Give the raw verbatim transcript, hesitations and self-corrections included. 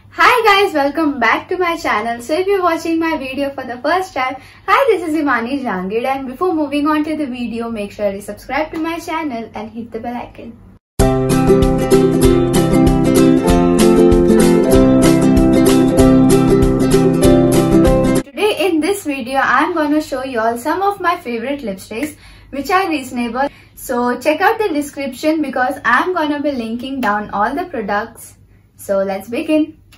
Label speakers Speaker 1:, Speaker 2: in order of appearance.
Speaker 1: Hi guys, welcome back to my channel. So if you're watching my video for the first time, hi, this is Himani Jangid, and before moving on to the video, make sure you subscribe to my channel and hit the bell icon. Today in this video, I'm gonna show you all some of my favorite lipsticks which are reasonable. So check out the description because I'm gonna be linking down all the products. So let's begin.